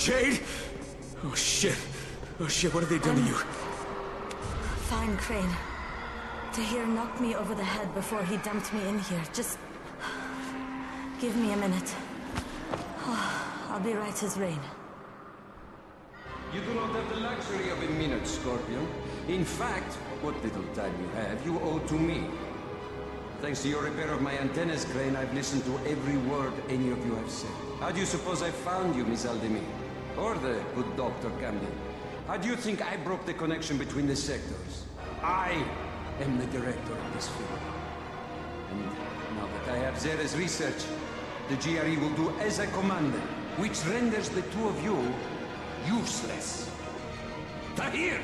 Jade? Oh shit. Oh shit, what have they done to you? Fine, Crane. Tahir knocked me over the head before he dumped me in here. Just... give me a minute. I'll be right as rain. You do not have the luxury of a minute, Scorpion. In fact, what little time you have, you owe to me. Thanks to your repair of my antennas, Crane, I've listened to every word any of you have said. How do you suppose I found you, Miss Aldemir? Or the good Dr. Camden? How do you think I broke the connection between the sectors? I am the director of this field. And now that I have Zera's research, the GRE will do as I commanded, which renders the two of you useless. Tahir!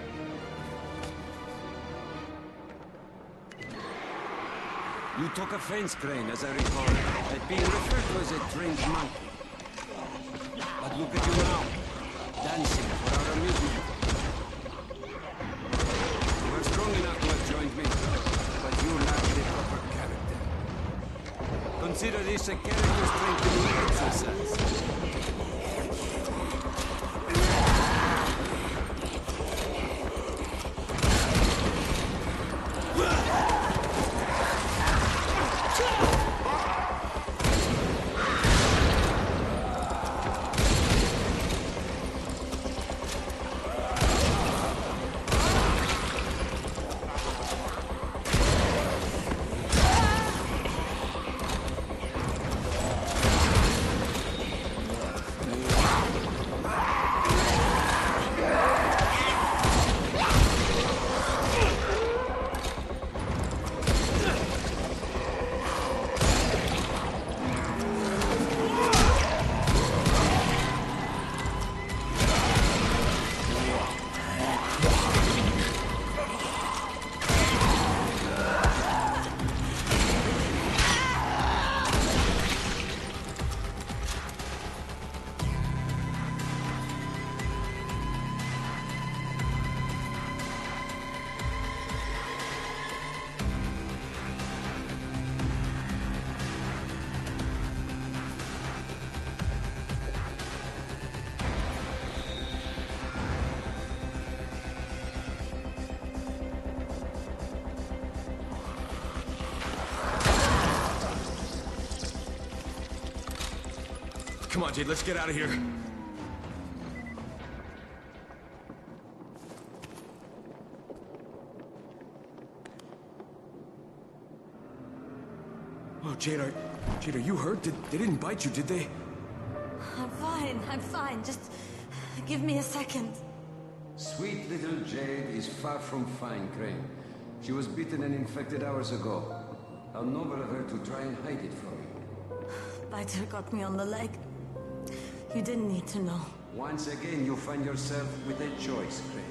You took offense, Crane, as I recall, at being referred to as a trained monkey. But look at you now, dancing for our amusement. You are strong enough to have joined me, but you lack the proper character. Consider this a character strengthening exercise. Come on, Jade, let's get out of here. Oh, Jade, are you hurt? They didn't bite you, did they? I'm fine. Just give me a second. Sweet little Jade is far from fine, Crane. She was bitten and infected hours ago. How noble of her to try and hide it from you. Biter got me on the leg. You didn't need to know. Once again, you find yourself with a choice, Crane.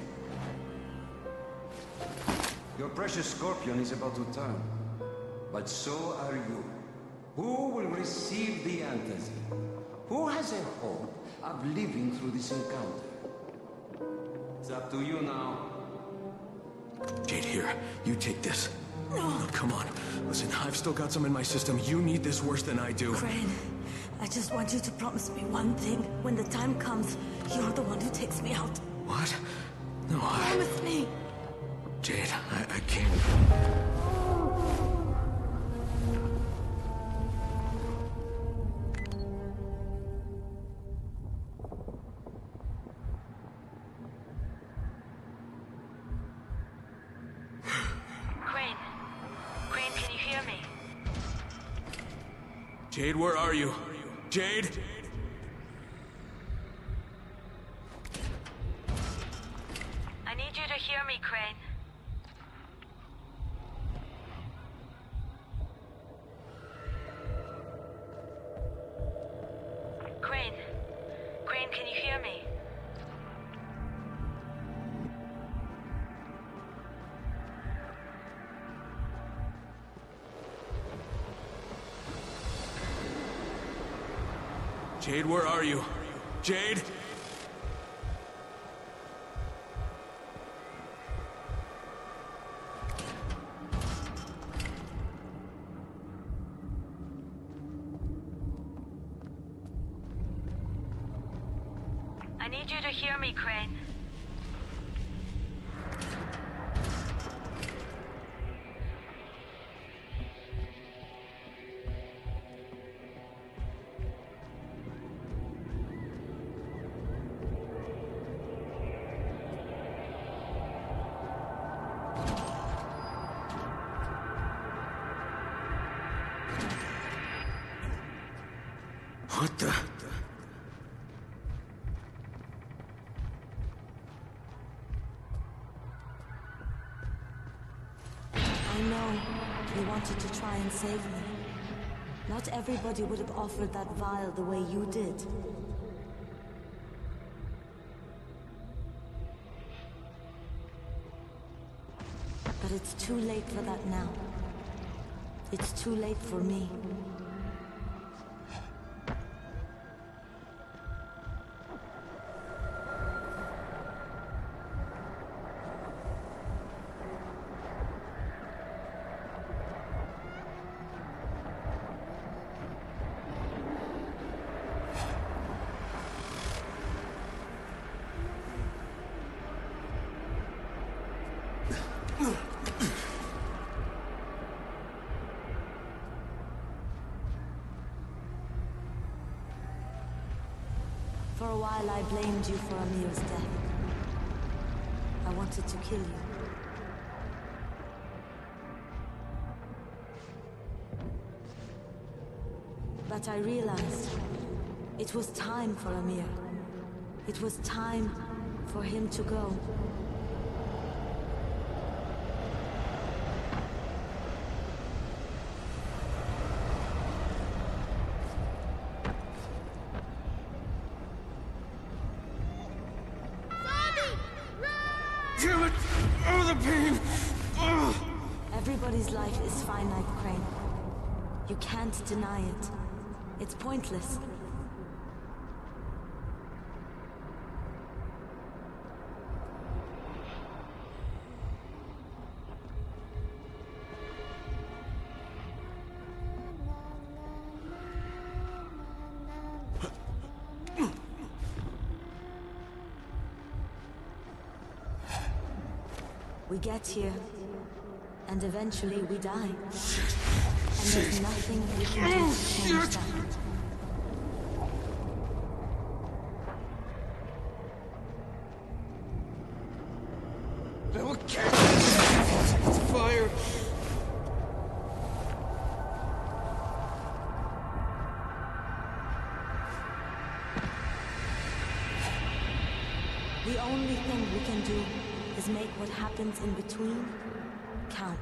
Your precious Scorpion is about to turn. But so are you. Who will receive the antazid? Who has a hope of living through this encounter? It's up to you now. Jade, here. You take this. No. No, come on. Listen, I've still got some in my system. You need this worse than I do. Crane, I just want you to promise me one thing. When the time comes, you're the one who takes me out. What? No, Promise me. Jade, I can't. Crane, can you hear me? Jade, where are you? Jade? I need you to hear me, Crane. Crane, can you hear me? Jade, where are you? Jade? I need you to hear me, Crane. What the? I know you wanted to try and save me. Not everybody would have offered that vial the way you did. But it's too late for that now. It's too late for me. For a while I blamed you for Amir's death. I wanted to kill you. But I realized it was time for Amir. It was time for him to go. Damn it! Oh, the pain! Oh. Everybody's life is finite, Crane. You can't deny it. It's pointless. We get here, and eventually we die. And there's nothing we can do to change that. No, can't. It's fire. The only thing we can do is make what happens in between count.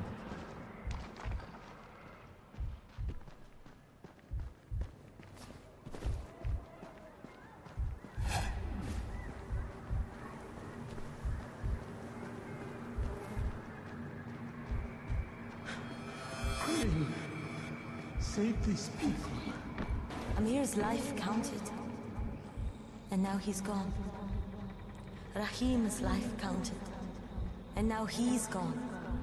Crane, save these people. Amir's life counted. And now he's gone. Rahim's life counted. And now he's gone.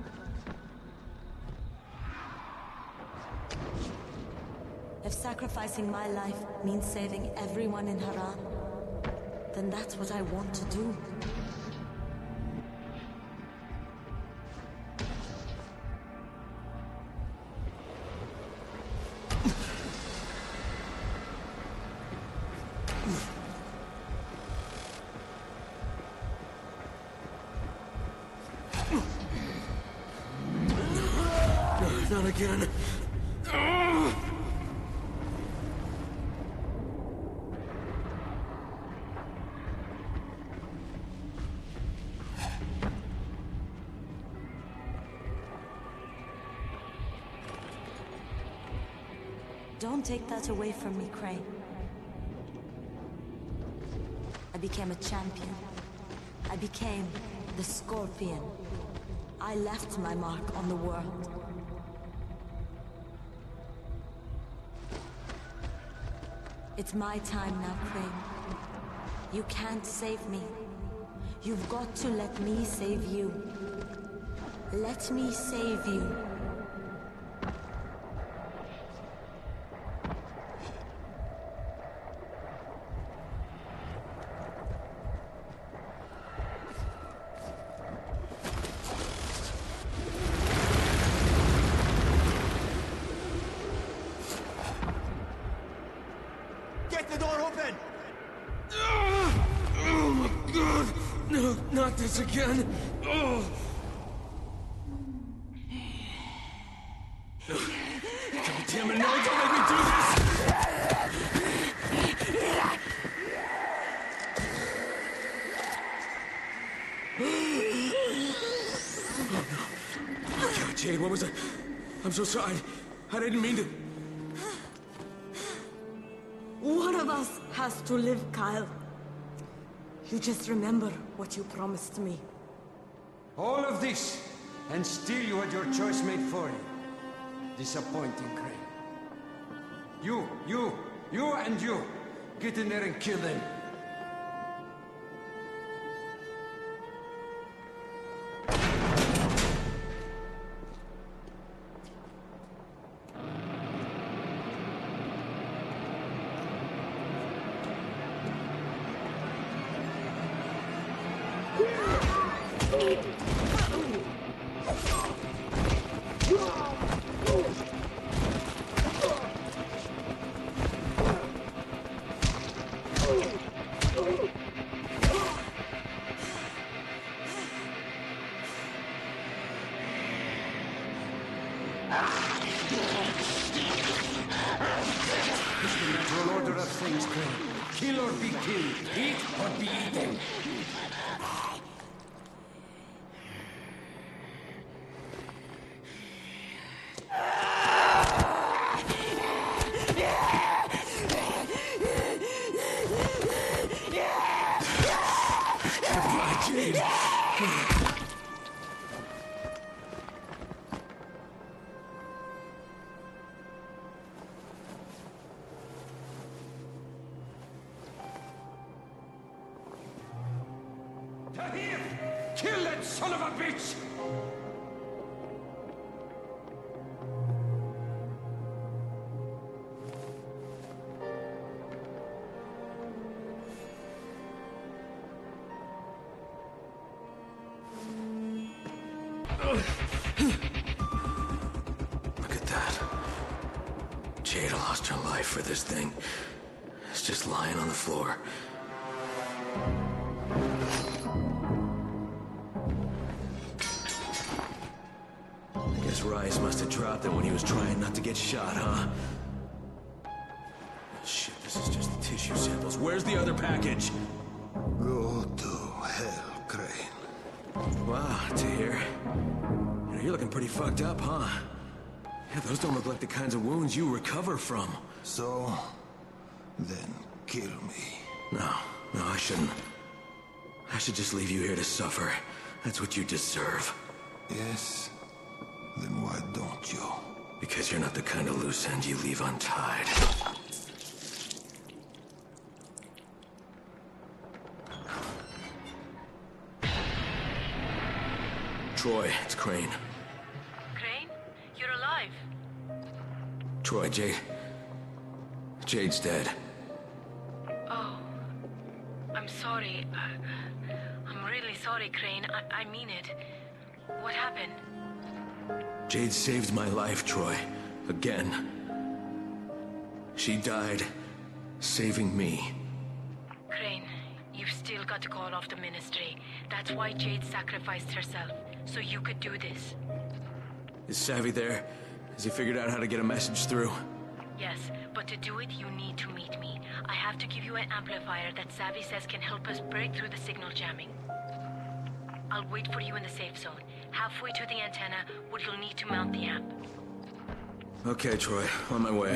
If sacrificing my life means saving everyone in Harran, then that's what I want to do. Not again. Don't take that away from me, Crane. I became a champion. I became the Scorpion. I left my mark on the world. It's my time now, Crane. You can't save me. You've got to let me save you. Let me save you. the door open! Oh my god! No, not this again! Oh! God damn it, no! Don't make me do this! Oh no. God, Jade, what was that? I'm so sorry. I didn't mean to... One of us has to live, Kyle. You just remember what you promised me. All of this, and still you had your choice made for you. Disappointing, Crane. You, and you. Get in there and kill them. It's the natural order of things, Crane. Kill or be killed. Eat or be eaten. Goodbye, Jade. Tahir! Kill that son of a bitch! Look at that. Jade lost her life for this thing. It's just lying on the floor. I guess Rice must have dropped it when he was trying not to get shot, huh? Shit, this is just the tissue samples. Where's the other package? Go to hell, Crane. Wow, Tahir. You know, you're looking pretty fucked up, huh? Yeah, those don't look like the kinds of wounds you recover from. So, then kill me. No, I shouldn't. I should just leave you here to suffer. That's what you deserve. Yes? Then why don't you? Because you're not the kind of loose end you leave untied. Troy, it's Crane. Crane? You're alive. Troy, Jade's dead. Oh. I'm sorry. I'm really sorry, Crane. I mean it. What happened? Jade saved my life, Troy. Again. She died, saving me. Crane, you've still got to call off the ministry. That's why Jade sacrificed herself, so you could do this. Is Savvy there? Has he figured out how to get a message through? Yes, but to do it, you need to meet me. I have to give you an amplifier that Savvy says can help us break through the signal jamming. I'll wait for you in the safe zone. Halfway to the antenna, where you'll need to mount the amp. Okay, Troy, on my way.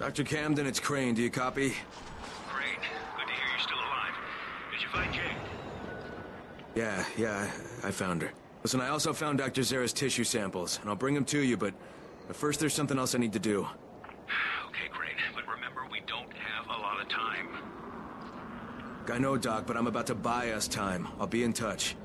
Dr. Camden, it's Crane. Do you copy? Great. Good to hear you're still alive. Did you find Jade? Yeah, I found her. Listen, I also found Dr. Zera's tissue samples, and I'll bring them to you, but first there's something else I need to do. Okay, great. But remember, we don't have a lot of time. I know, Doc, but I'm about to buy us time. I'll be in touch.